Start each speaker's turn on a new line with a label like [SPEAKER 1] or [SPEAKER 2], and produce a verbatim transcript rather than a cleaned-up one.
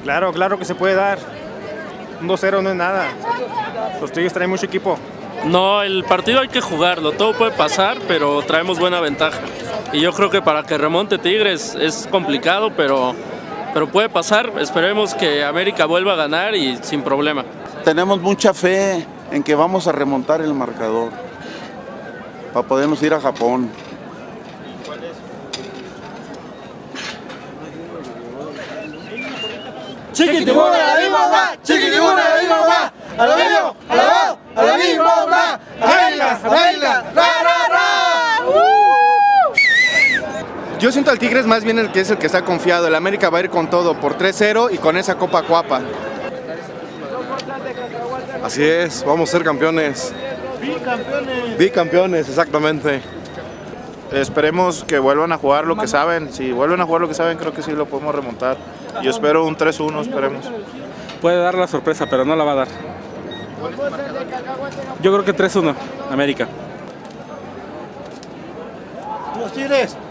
[SPEAKER 1] Claro, claro que se puede dar. Un dos cero no es nada. Los Tigres traen mucho equipo.
[SPEAKER 2] No, el partido hay que jugarlo, todo puede pasar, pero traemos buena ventaja. Y yo creo que para que remonte Tigres es complicado, pero, pero puede pasar. Esperemos que América vuelva a ganar y sin problema.
[SPEAKER 3] Tenemos mucha fe en que vamos a remontar el marcador para podernos ir a Japón.
[SPEAKER 4] Chiquitibuna, a la misma mamá, chiquitibuna, a la misma mamá, a lo mismo, a la voz, a la misma mamá, baila, baila, ra, ra, ra.
[SPEAKER 1] Yo siento al Tigres más bien el que es el que está confiado. El América va a ir con todo por tres cero y con esa copa cuapa.
[SPEAKER 5] Así es, vamos a ser campeones.
[SPEAKER 4] Bicampeones.
[SPEAKER 5] Bicampeones, exactamente.
[SPEAKER 6] Esperemos que vuelvan a jugar lo que saben. Si vuelven a jugar lo que saben, creo que sí lo podemos remontar. Yo espero un tres uno, esperemos.
[SPEAKER 7] Puede dar la sorpresa, pero no la va a dar. Yo creo que tres uno, América.
[SPEAKER 4] Los Tigres.